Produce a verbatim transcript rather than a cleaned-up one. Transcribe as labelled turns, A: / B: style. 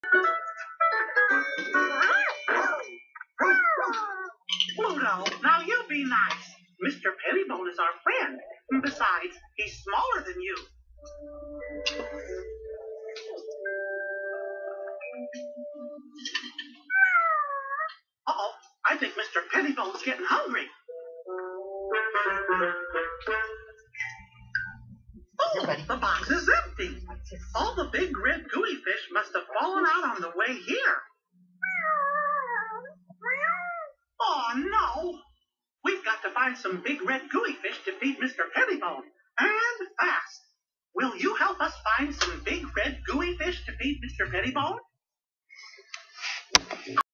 A: Pluto, now you be nice. Mister Pettibone is our friend. Besides, he's smaller than you. Uh-oh, I think Mister Pettibone's getting hungry. Oh, the box is empty. All the big red gooey fish must have fallen out on the way here. Oh, no. We've got to find some big red gooey fish to feed Mister Pettibone. And fast. Will you help us find some big red gooey fish to feed Mister Pettibone?